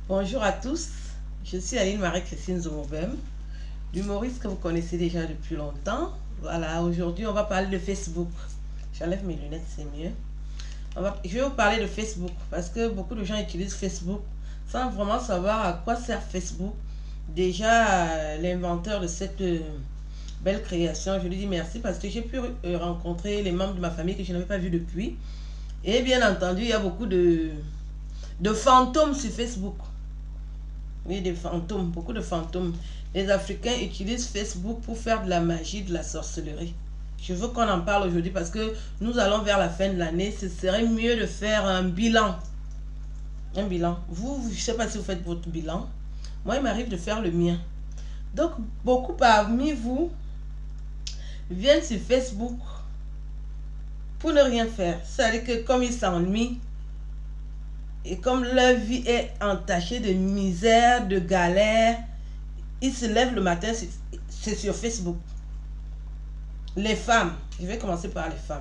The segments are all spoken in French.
Bonjour à tous, je suis Aline Marie-Christine Zomobem, l'humoriste que vous connaissez déjà depuis longtemps. Voilà, aujourd'hui on va parler de Facebook. J'enlève mes lunettes, c'est mieux. Je vais vous parler de Facebook parce que beaucoup de gens utilisent Facebook sans vraiment savoir à quoi sert Facebook. Déjà, l'inventeur de cette belle création, je lui dis merci parce que j'ai pu rencontrer les membres de ma famille que je n'avais pas vus depuis. Et bien entendu, il y a beaucoup de fantômes sur Facebook. Oui, des fantômes, beaucoup de fantômes. Les Africains utilisent Facebook pour faire de la magie, de la sorcellerie. Je veux qu'on en parle aujourd'hui parce que nous allons vers la fin de l'année. Ce serait mieux de faire un bilan. Un bilan. Vous, je ne sais pas si vous faites votre bilan. Moi, il m'arrive de faire le mien. Donc, beaucoup parmi vous viennent sur Facebook pour ne rien faire. C'est-à-dire que comme ils s'ennuient, et comme leur vie est entachée de misère, de galère, ils se lèvent le matin, c'est sur Facebook. Les femmes, je vais commencer par les femmes.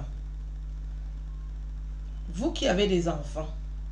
Vous qui avez des enfants,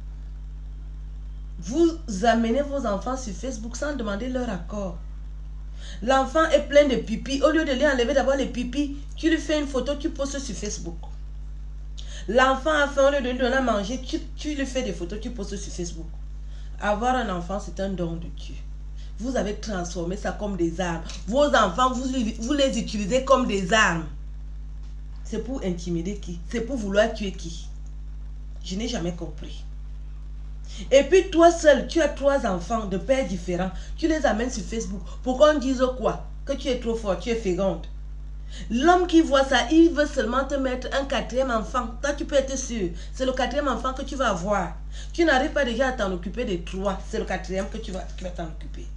vous amenez vos enfants sur Facebook sans demander leur accord. L'enfant est plein de pipi. Au lieu de lui enlever d'abord les pipis, tu lui fais une photo, tu postes sur Facebook. L'enfant a faim, au lieu de lui donner à manger, tu lui fais des photos, tu postes sur Facebook. Avoir un enfant, c'est un don de Dieu. Vous avez transformé ça comme des armes. Vos enfants, vous les utilisez comme des armes. C'est pour intimider qui? C'est pour vouloir tuer qui? Je n'ai jamais compris. Et puis toi seul, tu as 3 enfants de pères différents. Tu les amènes sur Facebook. Pour qu'on dise quoi? Que tu es trop fort, tu es féconde. L'homme qui voit ça, il veut seulement te mettre un 4e enfant. Toi, tu peux être sûr. C'est le 4e enfant que tu vas avoir. Tu n'arrives pas déjà à t'en occuper des 3. C'est le 4e que tu vas t'en occuper.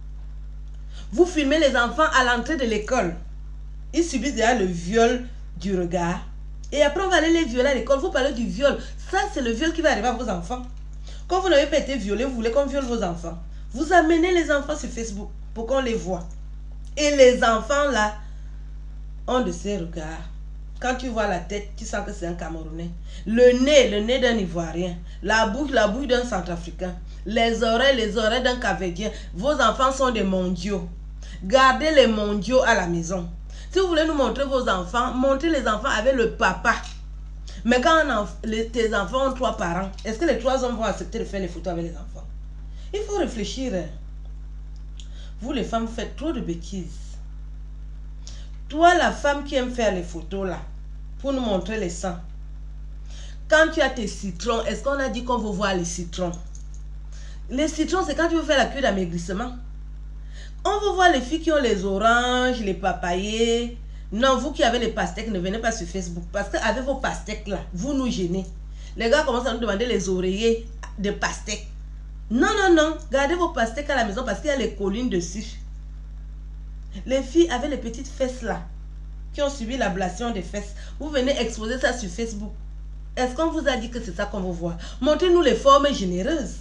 Vous filmez les enfants à l'entrée de l'école. Ils subissent déjà le viol du regard. Et après, on va aller les violer à l'école. Vous parlez du viol. Ça, c'est le viol qui va arriver à vos enfants. Quand vous n'avez pas été violé, vous voulez qu'on viole vos enfants. Vous amenez les enfants sur Facebook pour qu'on les voit. Et les enfants, là, ont de ces regards. Quand tu vois la tête, tu sens que c'est un Camerounais. Le nez d'un Ivoirien. La bouche d'un Centrafricain. Les oreilles d'un Capverdien. Vos enfants sont des mondiaux. Gardez les mondiaux à la maison. Si vous voulez nous montrer vos enfants, montrez les enfants avec le papa. Mais quand tes enfants ont 3 parents, est-ce que les 3 hommes vont accepter de faire les photos avec les enfants? Il faut réfléchir. Vous les femmes, vous faites trop de bêtises. Toi, la femme qui aime faire les photos là, pour nous montrer les seins. Quand tu as tes citrons, est-ce qu'on a dit qu'on veut voir les citrons? Les citrons, c'est quand tu veux faire la cure d'amaigrissement. On veut voir les filles qui ont les oranges, les papayers. Non, vous qui avez les pastèques, ne venez pas sur Facebook. Parce qu'avec vos pastèques là, vous nous gênez. Les gars commencent à nous demander les oreillers de pastèques. Non, non, non. Gardez vos pastèques à la maison parce qu'il y a les collines dessus. Les filles avec les petites fesses là, qui ont subi l'ablation des fesses, vous venez exposer ça sur Facebook. Est-ce qu'on vous a dit que c'est ça qu'on veut voir? Montrez-nous les formes généreuses.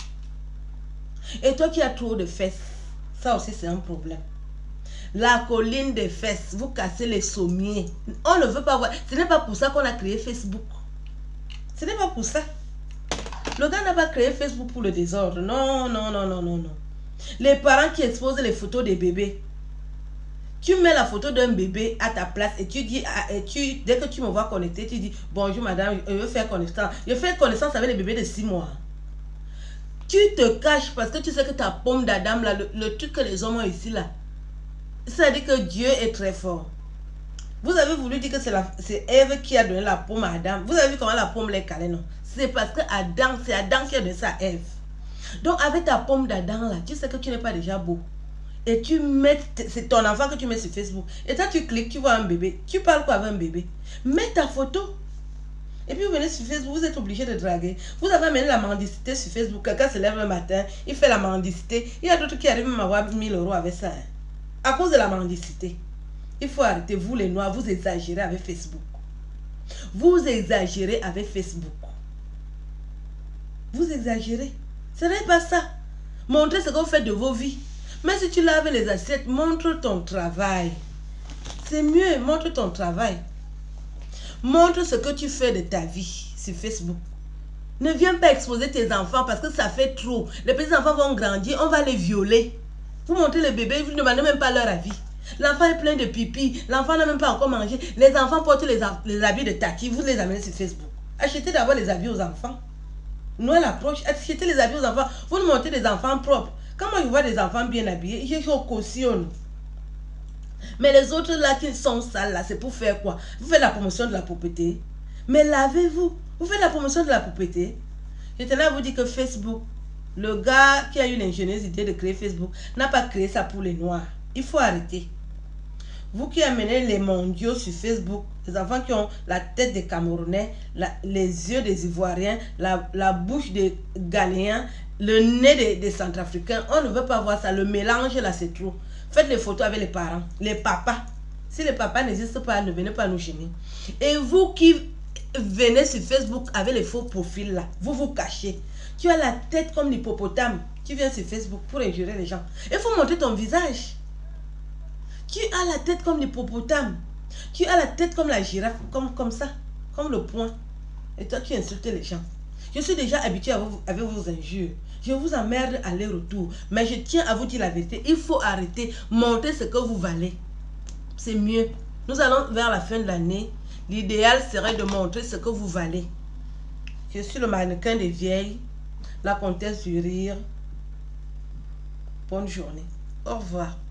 Et toi qui as trop de fesses, ça aussi c'est un problème. La colline des fesses, vous cassez les sommiers. On ne veut pas voir. Ce n'est pas pour ça qu'on a créé Facebook. Ce n'est pas pour ça. Le gars n'a pas créé Facebook pour le désordre. Non, non, non, non, non, non. Les parents qui exposent les photos des bébés. Tu mets la photo d'un bébé à ta place et tu dis, dès que tu me vois connecté, tu dis, bonjour madame, je veux faire connaissance. Je fais connaissance avec les bébés de 6 mois. Tu te caches parce que tu sais que ta pomme d'Adam, là, le truc que les hommes ont ici, là, ça dit que Dieu est très fort. Vous avez voulu dire que c'est Ève qui a donné la pomme à Adam. Vous avez vu comment la pomme l'est calée, non? C'est parce que c'est Adam qui a donné ça à Ève. Donc avec ta pomme d'Adam, là, tu sais que tu n'es pas déjà beau. Et tu mets, c'est ton enfant que tu mets sur Facebook. Et toi tu cliques, tu vois un bébé. Tu parles quoi avec un bébé? Mets ta photo. Et puis vous venez sur Facebook, vous êtes obligé de draguer. Vous avez amené la mendicité sur Facebook. Quelqu'un se lève le matin, il fait la mendicité. Il y a d'autres qui arrivent même à avoir 1000 € avec ça. À cause de la mendicité. Il faut arrêter, vous les noirs, vous exagérez avec Facebook. Vous exagérez avec Facebook. Vous exagérez. Ce n'est pas ça. Montrez ce que vous faites de vos vies. Mais si tu laves les assiettes, montre ton travail. C'est mieux, montre ton travail. Montre ce que tu fais de ta vie sur Facebook. Ne viens pas exposer tes enfants parce que ça fait trop. Les petits enfants vont grandir, on va les violer. Vous montrez les bébés, vous ne demandez même pas leur avis. L'enfant est plein de pipi, l'enfant n'a même pas encore mangé. Les enfants portent les habits de Tati, vous les amenez sur Facebook. Achetez d'abord les habits aux enfants. Nous à l'approche, achetez les habits aux enfants. Vous nous montrez des enfants propres. Quand moi je vois des enfants bien habillés, je cautionne. Mais les autres là qui sont sales là, c'est pour faire quoi? Vous faites la promotion de la propreté. Mais lavez-vous. Vous faites la promotion de la propreté. Je tenais à vous dire que Facebook, le gars qui a eu l'ingénieuse idée de créer Facebook, n'a pas créé ça pour les noirs. Il faut arrêter. Vous qui amenez les mondiaux sur Facebook, les enfants qui ont la tête des Camerounais, les yeux des Ivoiriens, la bouche des Ghanéens, le nez des Centrafricains, on ne veut pas voir ça. Le mélange là, c'est trop. Faites les photos avec les parents, les papas. Si les papas n'existent pas, ne venez pas nous gêner. Et vous qui venez sur Facebook avec les faux profils là, vous vous cachez. Tu as la tête comme l'hippopotame. Tu viens sur Facebook pour injurer les gens. Il faut montrer ton visage. Tu as la tête comme l'hippopotame. Tu as la tête comme la girafe, comme ça, comme le poing. Et toi, tu insultes les gens. Je suis déjà habitué avec vos injures. Je vous emmerde aller-retour. Mais je tiens à vous dire la vérité. Il faut arrêter. Montrer ce que vous valez. C'est mieux. Nous allons vers la fin de l'année. L'idéal serait de montrer ce que vous valez. Je suis le mannequin des vieilles. La comtesse du rire. Bonne journée. Au revoir.